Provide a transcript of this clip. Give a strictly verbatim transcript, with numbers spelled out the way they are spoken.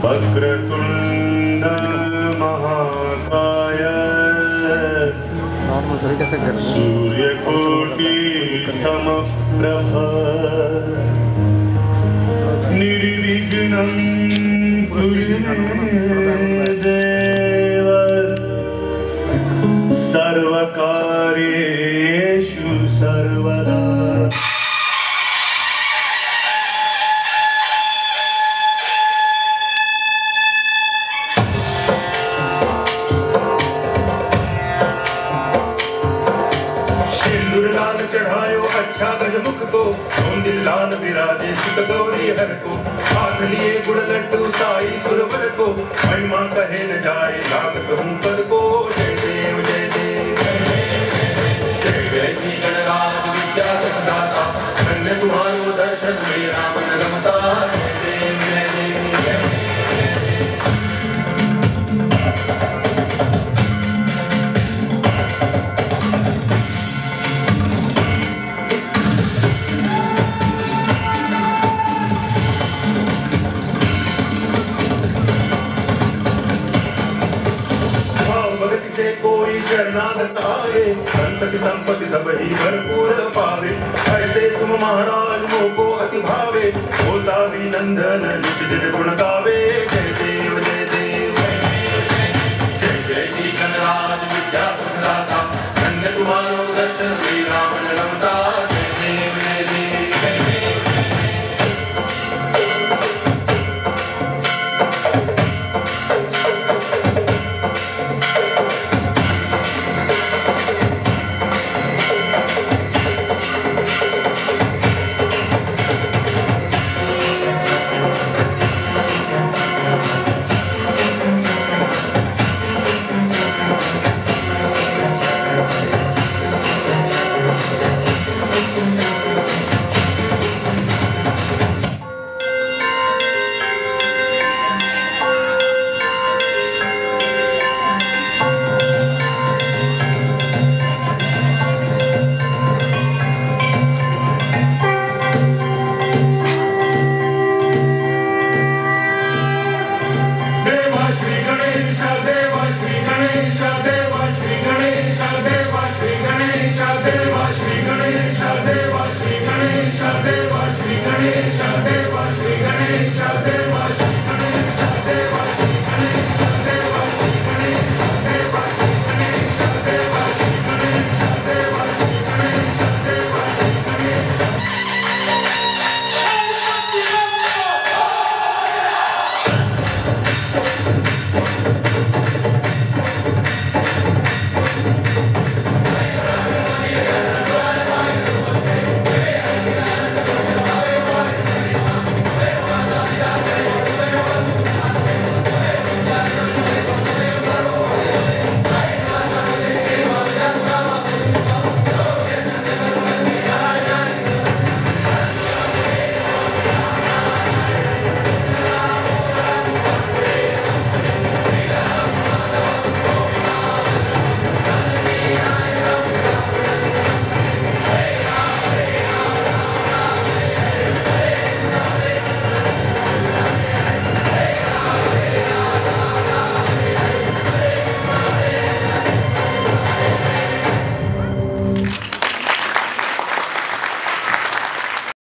वक्रतुंड महाकाय सूर्यकोटि समप्रभ निर्विघ्नं कुरु मे देव सर्वकार्येषु सर्वदा। चढ़ायो अच्छा गजमुख को दिल्लान विराजे सुत गौरी हर को हाथ लिए गुड़ लड्डू साई सुरवर को महिमा कहे न जाए लाख कहूँ पद को। जय देव जय देव जय जय जी गणराज विद्या सकदाता धन्य तुम्हारो दर्शन मेरा मन रमता। जय देव जय देव जय शरणागत आए संत की संपत्ति सब ही भरपूर पावे। ऐसे तुम महाराज मोको अति भावे हो सावी नंदन निज दिन गुणगा